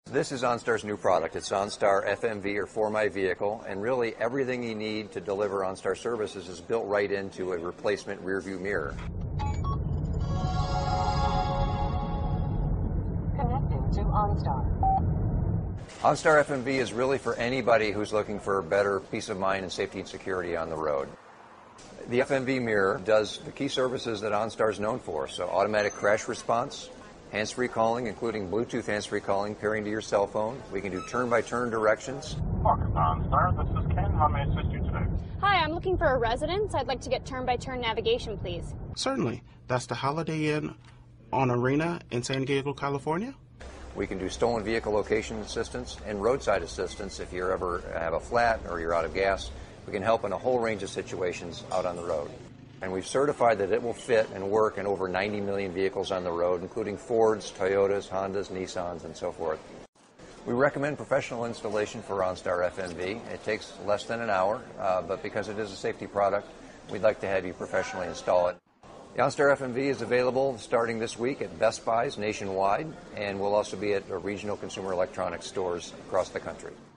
This is OnStar's new product. It's OnStar FMV, or For My Vehicle, and really everything you need to deliver OnStar services is built right into a replacement rear view mirror. Connecting to OnStar. OnStar FMV is really for anybody who's looking for better peace of mind and safety and security on the road. The FMV mirror does the key services that OnStar is known for, so automatic crash response, hands-free calling, including Bluetooth hands-free calling, pairing to your cell phone. We can do turn-by-turn directions. Welcome to OnStar. This is Ken. How may I assist you today? Hi, I'm looking for a residence. I'd like to get turn-by-turn navigation, please. Certainly. That's the Holiday Inn on Arena in San Diego, California. We can do stolen vehicle location assistance and roadside assistance if you ever have a flat or you're out of gas. We can help in a whole range of situations out on the road. And we've certified that it will fit and work in over 90 million vehicles on the road, including Fords, Toyotas, Hondas, Nissans, and so forth. We recommend professional installation for OnStar FMV. It takes less than an hour, but because it is a safety product, we'd like to have you professionally install it. The OnStar FMV is available starting this week at Best Buys nationwide, and will also be at regional consumer electronics stores across the country.